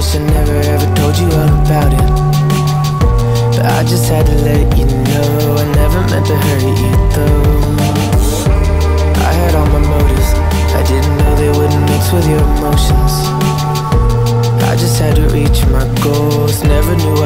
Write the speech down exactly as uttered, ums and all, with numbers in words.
wish I never ever told you all about it, but I just had to let you know I never meant to hurt you though. I had all my motives, I didn't know they wouldn't mix with your emotions. I just had to reach my goals, never knew